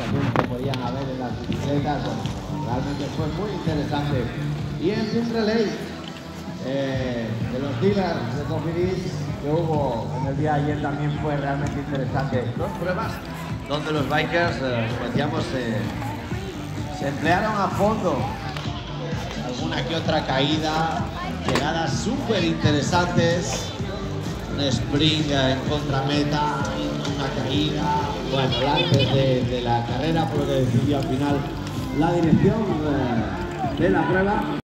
situaciones que podían haber en las bicicletas. Bueno, realmente fue muy interesante. Y el Team Relay de los dealers de Cofidis que hubo en el día de ayer también fue realmente interesante. Dos pruebas donde los bikers, como decíamos, se emplearon a fondo. Alguna que otra caída, llegadas súper interesantes, un sprint en contrameta, una caída, bueno, antes de la carrera fue lo que decidió al final la dirección de la prueba.